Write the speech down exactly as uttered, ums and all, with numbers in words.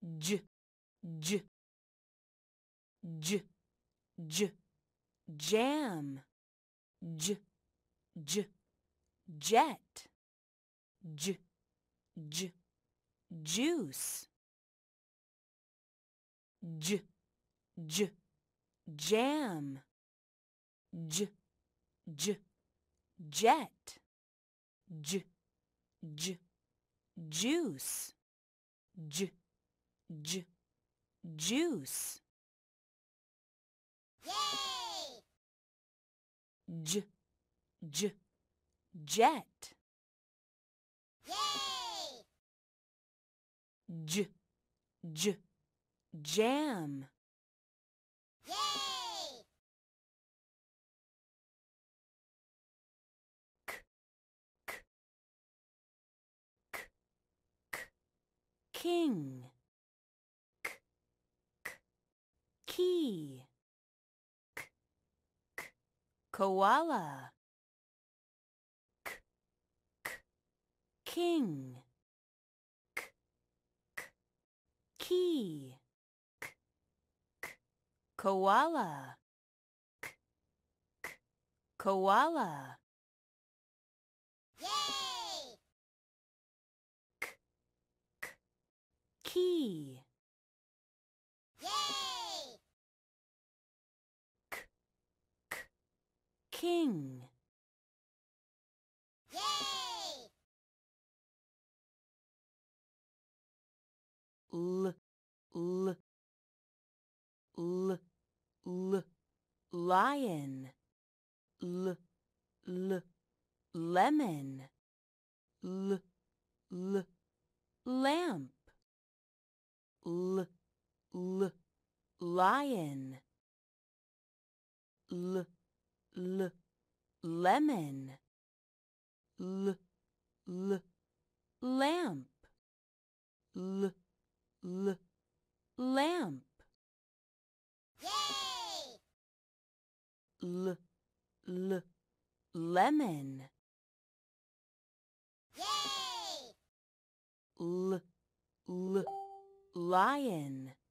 j, j, j, j, jam, j, j, jet, j, j, juice, j, j, jam, j, j, jet, j, j, juice, j, j, juice. Yay! J, j, jet, Yay! j, j, jam, Yay! k, k, k, k, king, k, k, key, k, k, koala, k, k, king, k, k, key, k, k, koala, k, k, koala. Yay! Key, Yay! k, k, king, Yay! l, l, l, l, lion, l, l, lemon, l, l, lamp, l, l, lion, l, l, lemon, l, l, lamp, l, l, lamp, Yay! l, l, lemon, Yay! l, l, lion.